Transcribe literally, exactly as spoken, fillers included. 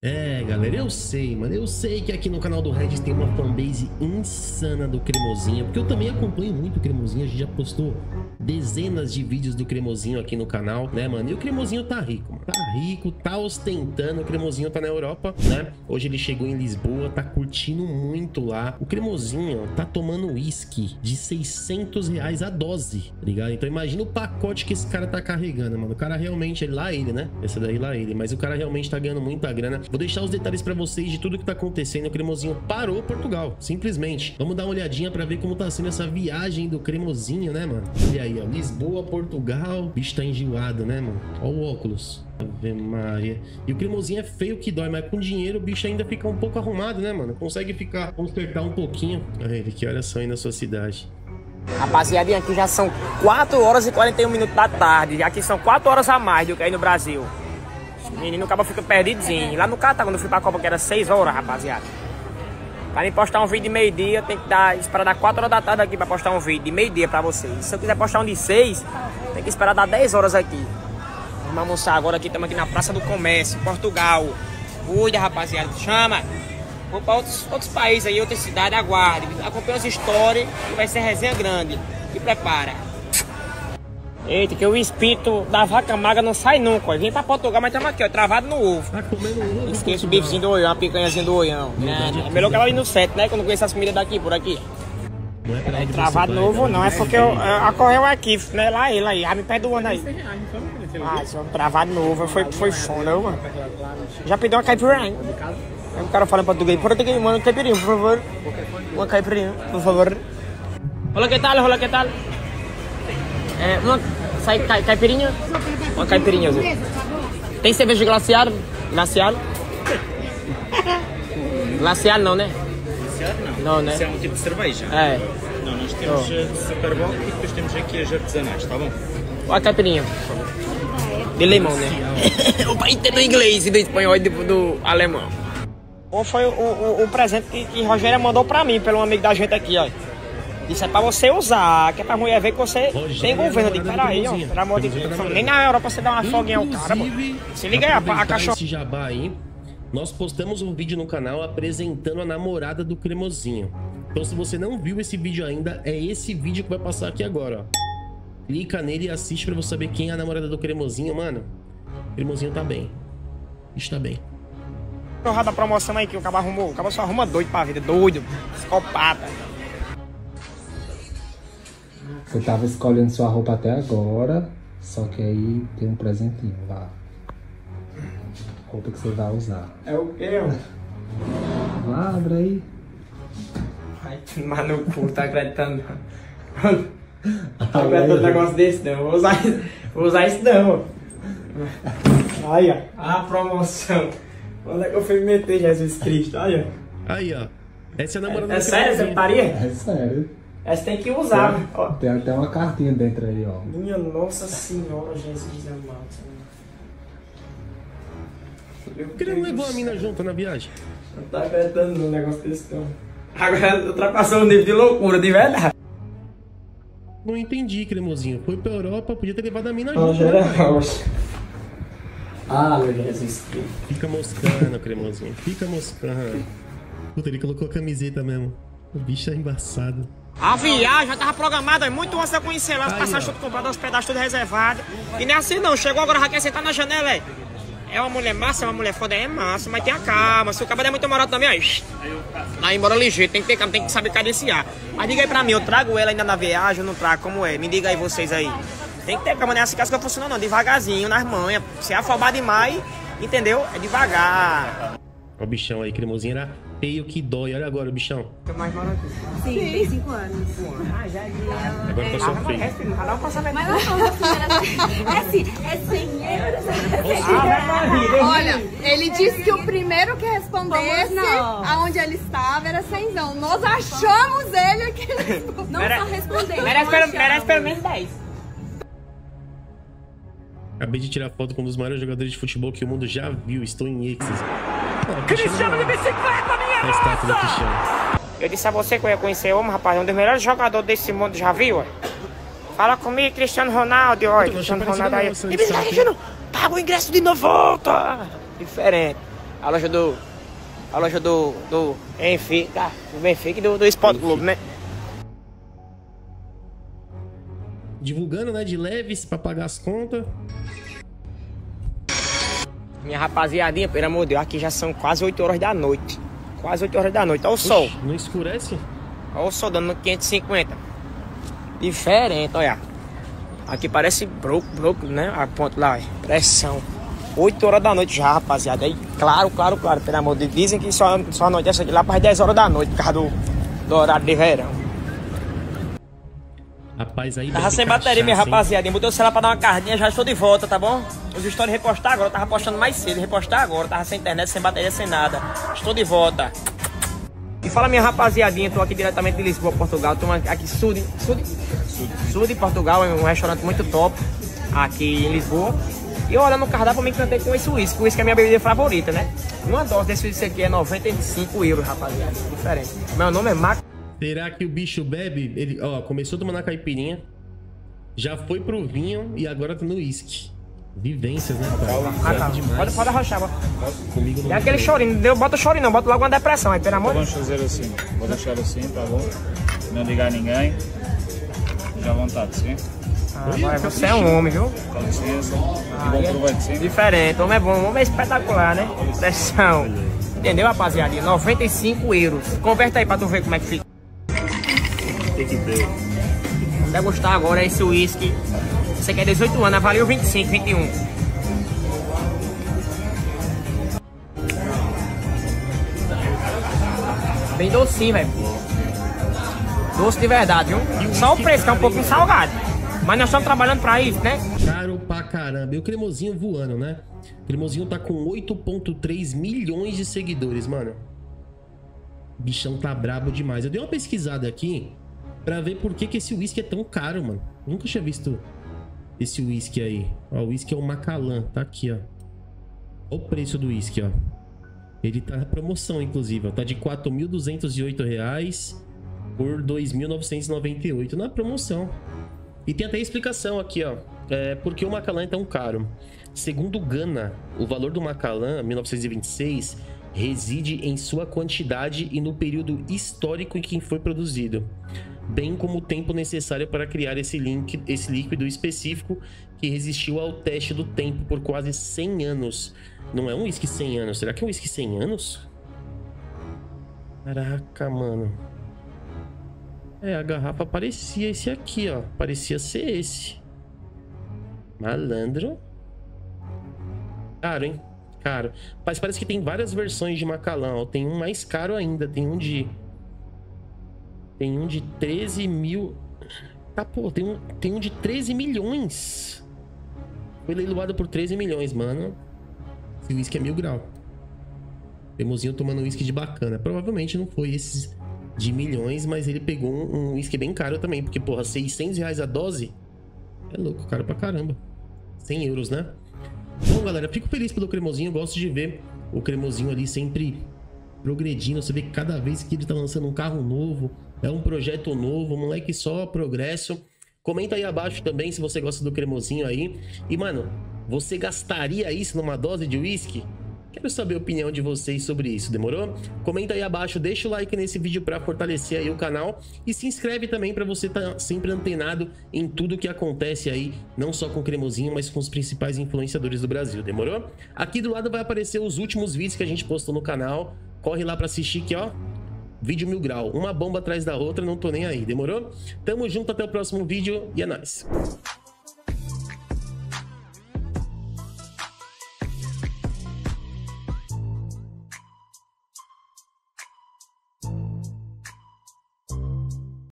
É, galera, eu sei, mano, eu sei que aqui no canal do Regis tem uma fanbase insana do Cremosinho, porque eu também acompanho muito o Cremosinho, a gente já postou dezenas de vídeos do Cremosinho aqui no canal, né, mano? E o Cremosinho tá rico, mano. Tá rico, tá ostentando, o Cremosinho tá na Europa, né? Hoje ele chegou em Lisboa, tá curtindo muito lá. O Cremosinho tá tomando uísque de seiscentos reais a dose, tá ligado? Então imagina o pacote que esse cara tá carregando, mano. O cara realmente, ele, lá ele, né? Esse daí lá ele, mas o cara realmente tá ganhando muita grana. Vou deixar os detalhes pra vocês de tudo que tá acontecendo. O Cremosinho parou Portugal, simplesmente. Vamos dar uma olhadinha pra ver como tá sendo essa viagem do Cremosinho, né, mano? Olha aí, ó, Lisboa, Portugal. O bicho tá enjoado, né, mano? Ó o óculos. Ave Maria. E o Cremosinho é feio que dói, mas com dinheiro o bicho ainda fica um pouco arrumado, né, mano? Consegue ficar, consertar um pouquinho. Olha ele, que horas são aí na sua cidade? Rapaziada, aqui já são quatro horas e quarenta e um minutos da tarde. Aqui são quatro horas a mais do que aí no Brasil. O menino acaba fica perdidozinho. Lá no Catar, quando eu fui pra Copa, que era seis horas, rapaziada. Pra mim postar um vídeo de meio-dia, tem que dar, esperar dar quatro horas da tarde aqui pra postar um vídeo de meio-dia pra vocês. Se eu quiser postar um de seis, tem que esperar dar dez horas aqui. Vamos almoçar agora aqui, estamos aqui na Praça do Comércio, Portugal. Cuida, rapaziada, chama. Vou pra outros, outros países aí, outras cidades, aguarde. Acompanha as histórias e vai ser resenha grande. E prepara. Eita, que o espírito da vaca magra não sai nunca. Vem pra Portugal, mas estamos aqui, ó, travado no ovo. Tá comendo ovo? Esqueça o bifezinho do oião, a picanhazinha do oião. É, é melhor que ela ir no set, né? Quando conheço as comidas daqui, por aqui. Não é, pra É travado no ovo, não. É porque eu, eu ocorreu aqui, né? Lá ele aí, já me perdoando aí. Ah, só travado no ovo, foi, foi foda, mano. Já pediu uma caipirinha. Aí o cara fala em português, português, mano, caipirinha, por favor. Uma caipirinha, por favor. Olá, que tal? Olá, que tal? É, uma sai, cai, caipirinha? Uma caipirinha, viu? Tem cerveja glacial? Glacial? Glacial não, né? Glaciar não. Não, né? Isso é um tipo de cerveja. É. Não, nós temos Oh. Superboc e depois temos aqui as artesanais, tá bom? Uma caipirinha. De limão, né? O pai entende inglês e do espanhol e do, do alemão. Ou foi o, o, o presente que, que Rogério mandou pra mim, pelo amigo da gente aqui, ó. Isso é pra você usar, que é pra mulher ver que você Rogério tem governo. Eu digo, namorado peraí, do ó, Cremosinho. pelo amor de Cremosinho Deus. tá namorando. Nem na Europa você dá uma folguinha ao cara, pô. Se liga aí, a, a aproveitar cachorra. esse jabá aí, nós postamos um vídeo no canal apresentando a namorada do Cremosinho. Então se você não viu esse vídeo ainda, é esse vídeo que vai passar aqui agora, ó. Clica nele e assiste pra você saber quem é a namorada do Cremosinho, mano. O Cremosinho tá bem. O bicho tá bem. Porra da promoção aí que o cabo arrumou. O cabo só arruma doido pra vida, doido, psicopata. Você tava escolhendo sua roupa até agora, só que aí tem um presentinho, vá. Roupa que você vai usar. É o quê, ó? Vá, abre aí. Ai, mas no cu, tá acreditando? Tá acreditando um negócio desse, não. Vou usar, vou usar isso não. Aí, ó. A promoção. Onde é que eu fui me meter, Jesus Cristo? Olha. Aí, ó. Essa é a namorada É, é do sério, você Cremosinho. putaria? É sério. Essa tem que usar. Tem, Ó. tem até uma cartinha dentro aí, ó. Minha Nossa Senhora, Jesus amado. Por que ele não levou a mina junto na viagem? Não tá acreditando no negócio desse não. Agora ultrapassou o nível de loucura, de verdade. Não entendi, Cremosinho. Foi pra Europa, podia ter levado a mina junto. Rogério né? Rocha. Ah, meu Jesus Cristo. Fica moscando, Cremosinho. Fica moscando. Puta, ele colocou a camiseta mesmo. O bicho é embaçado. A viagem já tava programada muito antes de eu conhecer lá, as Aí, passagens ó. tudo compradas, os pedaços tudo reservados. E não é assim não, chegou agora, já quer sentar na janela, é. É uma mulher massa, é uma mulher foda, é massa, mas tem a calma. Se o cabelo é muito moral também, ó. Aí embora ligeiro, tem que ter calma, tem que saber cadenciar. Mas diga aí pra mim, eu trago ela ainda na viagem, eu não trago, como é? Me diga aí vocês aí. Tem que ter calma, não é assim que as coisas funcionam não, devagarzinho, nas manhas. Se é afobar demais, entendeu? É devagar. Ó, o bichão aí, Cremosinho era feio que dói. Olha agora o bichão. Eu mais moro aqui. Sim, tem cinco anos. Ah, já é. Agora tá só feio. Cada um passa Mas não são assim, é assim, é cem euros. Ah, Olha, ele disse que o primeiro que respondesse Vamos nós. aonde ele estava era cenzão. Nós achamos ele que ele respondeu. Não Mere- só respondeu. merece, não pelo, achamos. merece pelo menos dez. Acabei de tirar foto com um dos maiores jogadores de futebol que o mundo já viu. Estou em êxtase. Cristiano de bicicleta, minha nossa! A estátua do Cristiano. Eu disse a você que eu ia conhecer homem, rapaz, um dos melhores jogadores desse mundo, já viu? Ó? Fala comigo, Cristiano Ronaldo, olha, Puta, Cristiano não achei Ronaldo aí. parecida E não, essa me estátua, Cristiano, paga o ingresso de novo, volta! Diferente. A loja do... A loja do... Do Benfica, do Benfica e do, do Sport Clube, né? Divulgando, né? De leves pra pagar as contas. Minha rapaziadinha, pelo amor de Deus, aqui já são quase oito horas da noite. Quase oito horas da noite. Olha o sol. Oxi, não escurece? Olha o sol dando quinhentos e cinquenta. Diferente, olha. Aqui parece broco, broco, né? A ponta lá, pressão. oito horas da noite já, rapaziada. Aí, claro, claro, claro, pelo amor de Deus. Dizem que só, só anoitece aqui lá para as dez horas da noite, por causa do, do horário de verão. Rapaz, aí Tava sem bateria, minha rapaziada. Botei o celular pra dar uma carninha, já estou de volta, tá bom? Os stories repostar agora, eu tava postando mais cedo. Repostar agora, tava sem internet, sem bateria, sem nada. Estou de volta. E fala, minha rapaziadinha, tô aqui diretamente de Lisboa, Portugal. Tô aqui sul de, sul de, sul de Portugal, é um restaurante muito top aqui em Lisboa. E eu olhando no cardápio, eu me encantei com esse uísque. O uísque é a minha bebida favorita, né? Uma dose desse uísque aqui é noventa e cinco euros, rapaziada. Diferente. Meu nome é Mac. Será que o bicho bebe? Ele, ó, começou tomando a caipirinha, já foi pro vinho e agora tá no uísque. Vivências, né, cara? Ah, tá. Pode, pode arrochar, bota. Comigo não é aquele chorinho, deu, bota o chorinho não, bota logo uma depressão aí, pelo amor de Deus. Vamos fazer assim, vou deixar assim, tá bom? Não ligar a ninguém. Fica à vontade, sim? Ah, vai, você é um homem, viu? Com licença. Ah, E bom é proveito, sim? diferente, homem é bom, homem é espetacular, né? Pressão. Entendeu, rapaziada? noventa e cinco euros. Converta aí pra tu ver como é que fica. tem que ver. Vai gostar agora esse uísque. Você quer dezoito anos, valeu vinte e cinco, vinte e um. Bem docinho, velho. Doce de verdade, viu? Só o preço que é um pouquinho salgado. Mas nós estamos trabalhando pra isso, né? Caro pra caramba. E o cremosinho voando, né? O cremosinho tá com oito ponto três milhões de seguidores, mano. O bichão tá brabo demais. Eu dei uma pesquisada aqui pra ver por que, que esse uísque é tão caro, mano. Nunca tinha visto esse uísque aí. Ó, o uísque é o Macallan. Tá aqui, ó. Olha o preço do uísque, ó. Ele tá na promoção, inclusive, ó. Tá de quatro mil duzentos e oito reais por dois mil novecentos e noventa e oito na promoção. E tem até explicação aqui, ó. É, por que o Macallan é tão caro? Segundo Gana, o valor do Macallan, mil novecentos e vinte e seis, reside em sua quantidade e no período histórico em que foi produzido, bem como o tempo necessário para criar esse, link, esse líquido específico que resistiu ao teste do tempo por quase cem anos. Não é um uísque cem anos, será que é um uísque cem anos? Caraca, mano. É, a garrafa parecia esse aqui, ó. Parecia ser esse. Malandro. Caro, hein? Caro. Mas parece que tem várias versões de Macallan, ó. Tem um mais caro ainda. Tem um de... Tem um de treze mil... Tá, pô. Tem um, tem um de treze milhões. Foi leiloado por treze milhões, mano. Esse uísque é mil grau. Cremosinho tomando uísque de bacana. Provavelmente não foi esses de milhões, mas ele pegou um uísque bem caro também. Porque, porra, seiscentos reais a dose é louco, caro pra caramba. cem euros, né? Bom, galera, fico feliz pelo cremosinho. Eu gosto de ver o cremosinho ali sempre progredindo. Você vê que cada vez que ele tá lançando um carro novo, é um projeto novo, moleque, só progresso. Comenta aí abaixo também se você gosta do cremosinho aí. E, mano, você gastaria isso numa dose de uísque? Quero saber a opinião de vocês sobre isso, demorou? Comenta aí abaixo, deixa o like nesse vídeo para fortalecer aí o canal e se inscreve também para você estar tá sempre antenado em tudo que acontece aí, não só com o cremosinho, mas com os principais influenciadores do Brasil, demorou? Aqui do lado vai aparecer os últimos vídeos que a gente postou no canal, corre lá para assistir que ó, vídeo mil grau, uma bomba atrás da outra, não tô nem aí, demorou? Tamo junto, até o próximo vídeo e é nóis!